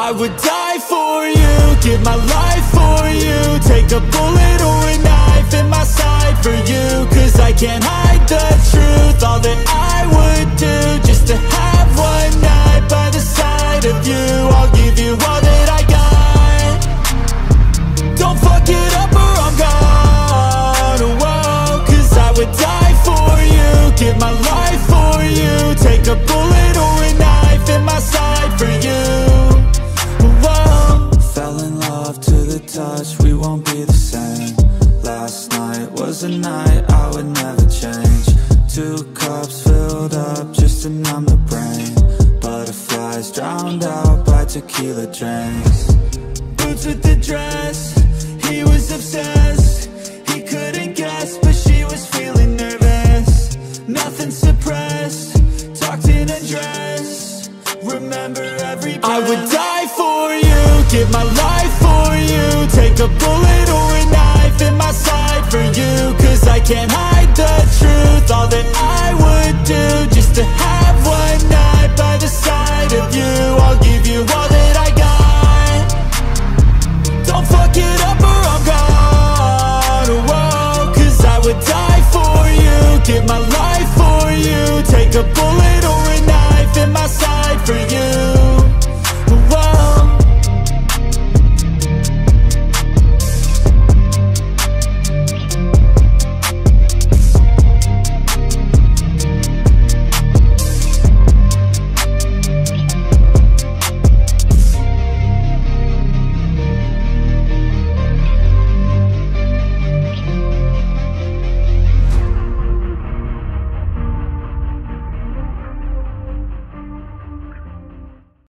I would die for you, give my life for you. Take a bullet or a knife in my side for you. Cause I can't hide the truth, all that I would do just to have one night by the side of you. I'll give you all that I got. Don't fuck it up or I'm gone, oh, whoa. Cause I would die for you, give my life for you. Take a bullet or a knife in my side for you. Fell in love to the touch, we won't be the same. Last night was a night I would never change. 2 cups filled up just to numb the brain. Butterflies drowned out by tequila drinks. Boots with the dress, he was obsessed. He couldn't guess, but she was feeling nervous. Nothing suppressed, talked in undressed. Remember every breath. I would die for you, give my life for you. Take a bullet or a knife in my side for you. Cause I can't hide the truth, all that I